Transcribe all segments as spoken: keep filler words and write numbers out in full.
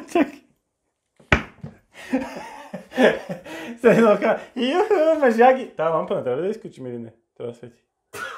Чакай. Следно ка. Юху, мъжаги. Та лампа не трябва да изключим или не? Трябва да свети.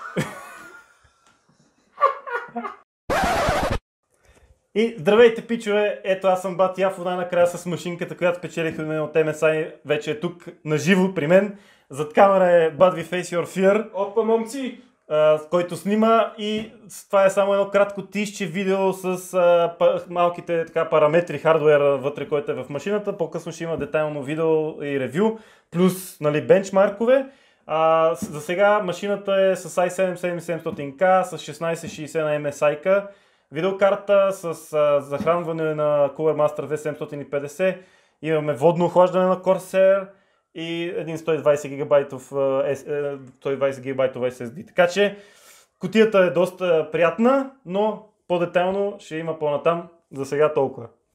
И здравейте, пичове! Ето аз съм Бати Яфо, най-накрая с машинката, която спечелихме от Ем Ес Ай, вече е тук наживо при мен. Зад камера е But We Face Your Fear. Опа, момци! Uh, който снима, и това е само едно кратко тишче видео с uh, малките така, параметри, хардуера вътре, който е в машината. По-късно ще има детайлно видео и ревю, плюс нали, бенчмаркове. Uh, за сега машината е с ай седем седемстотин К, с шестнайсет шейсет на Ем Ес Ай-ка, видеокарта с uh, захранване на Cooler Master две хиляди седемстотин и петдесет, имаме водно охлаждане на Corsair и един сто и двайсет гигабайтов Ес Ес Ди. Така че кутията е доста приятна, но по-детайлно ще има по-натам. За сега толкова.